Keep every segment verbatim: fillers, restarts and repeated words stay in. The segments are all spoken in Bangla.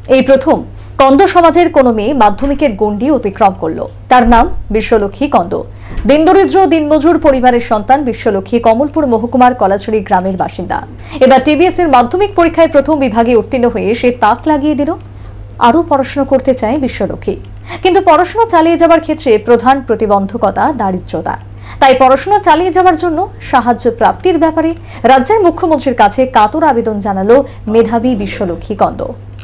এই প্রথম কন্দ সমাজের কোনো মেয়ে মাধ্যমিকের গণ্ডি অতিক্রম করলো। তার নাম বিশ্বলক্ষ্মী কন্দ। দিনদরিদ্র দিনমজুর পরিবারের সন্তান বিশ্বলক্ষ্মী কমলপুর মহকুমার কলাছড়ি গ্রামের বাসিন্দা। এবার টিবিএস এর মাধ্যমিক পরীক্ষায় প্রথম বিভাগে উত্তীর্ণ হয়ে সে তাক লাগিয়ে দিল। আরও পড়াশোনা করতে চায় বিশ্বলক্ষ্মী, কিন্তু পড়াশোনা চালিয়ে যাওয়ার ক্ষেত্রে প্রধান প্রতিবন্ধকতা দারিদ্রতা। তাই পড়াশোনা চালিয়ে যাওয়ার জন্য সাহায্য প্রাপ্তির ব্যাপারে রাজ্যের মুখ্যমন্ত্রীর কাছে কাতর আবেদন জানালো মেধাবী বিশ্বলক্ষ্মী কন্দ।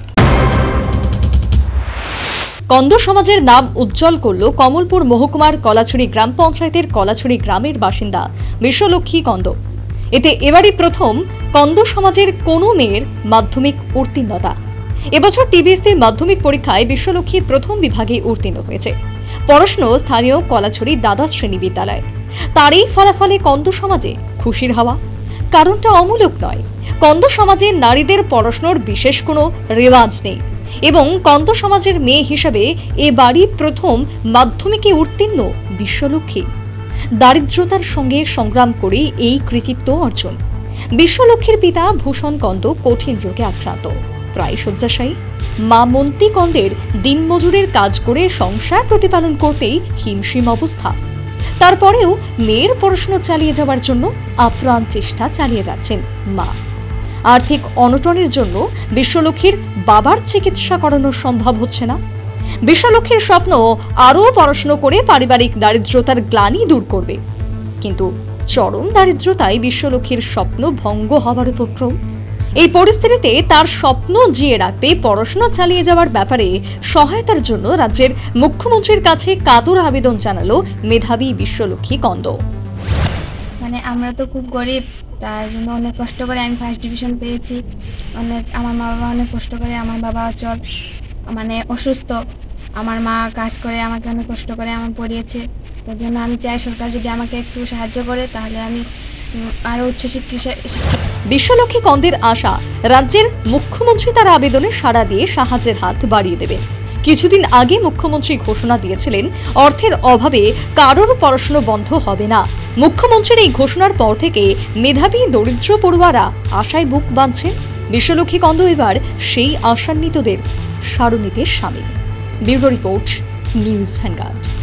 কন্দ সমাজের নাম উজ্জ্বল করল কমলপুর মহকুমার কলাছড়ি গ্রাম পঞ্চায়েতের কলাছড়ি গ্রামের বাসিন্দা বিশ্বলক্ষ্মী কন্দ। এতে এবারই প্রথম কন্দ সমাজের কোনো মেয়ের মাধ্যমিক উত্তীর্ণতা। এবছর টিবিএসসি মাধ্যমিক পরীক্ষায় বিশ্বলক্ষ্মী প্রথম বিভাগে উত্তীর্ণ হয়েছে। পড়াশোনা স্থানীয় কলাছড়ি দ্বাদশ শ্রেণী বিদ্যালয়। তার এই ফলাফলে কন্দ সমাজে খুশির হাওয়া। কারণটা অমূলক নয়, কন্দ সমাজে নারীদের পড়াশোনার বিশেষ কোনো রেওয়াজ নেই এবং কন্দ সমাজের মেয়ে হিসেবে এবারই প্রথম মাধ্যমিকে উত্তীর্ণ বিশ্বলক্ষ্মী। দারিদ্রতার সঙ্গে সংগ্রাম করে এই কৃতিত্ব অর্জন। বিশ্বলক্ষ্মীর পিতা ভূষণ কন্দ কঠিন রোগে আক্রান্ত, প্রায় শয্যাশায়ী। মা মন্তি কন্দের দিনমজুরের কাজ করে সংসার প্রতিপালন করতেই হিমশিম অবস্থা। তারপরেও মেয়ের পড়াশোনা চালিয়ে যাওয়ার জন্য আপ্রাণ চেষ্টা চালিয়ে যাচ্ছেন মা। আর্থিক অনটনের জন্য বিশ্বলক্ষ্মীর বাবার চিকিৎসা করানো সম্ভব হচ্ছে না। বিশ্বলক্ষ্মীর স্বপ্ন আরও পড়াশোনা করে পারিবারিক দারিদ্রতার গ্লানি দূর করবে, কিন্তু চরম দারিদ্রতায় বিশ্বলক্ষ্মীর স্বপ্ন ভঙ্গ হবার উপক্রম। এই পরিস্থিতিতে তার স্বপ্ন জিয়ে রাখতে পড়াশোনা চালিয়ে যাওয়ার ব্যাপারে সহায়তার জন্য রাজ্যের মুখ্যমন্ত্রীর কাছে কাতর আবেদন জানালো মেধাবী বিশ্বলক্ষ্মী কন্দ। মানে আমরা তো খুব গরিব, তার জন্য অনেক কষ্ট করে আমি ফার্স্ট ডিভিশন পেয়েছি। অনেক আমার মা বাবা অনেক কষ্ট করে, আমার বাবা অচল মানে অসুস্থ, আমার মা কাজ করে আমাকে অনেক কষ্ট করে আমার পড়িয়েছে। তার জন্য আমি চাই সরকার যদি আমাকে একটু সাহায্য করে তাহলে আমি আরও উচ্চশিক্ষা। বিশ্বলক্ষ্মী কন্দের আশা রাজ্যের মুখ্যমন্ত্রী তার আবেদনে সাড়া দিয়ে সাহায্যের হাত বাড়িয়ে দেবেন। কিছুদিন আগে মুখ্যমন্ত্রী ঘোষণা দিয়েছিলেন অর্থের অভাবে কারোর পড়াশোনা বন্ধ হবে না। মুখ্যমন্ত্রীর এই ঘোষণার পর থেকে মেধাবী দরিদ্র পড়ুয়ারা আশায় বুক বাঁধছেন। বিশ্বলক্ষ্মী কন্দ এবার সেই আশান্বিতদের সারণীতে সামিল। Bureau report, News vanguard.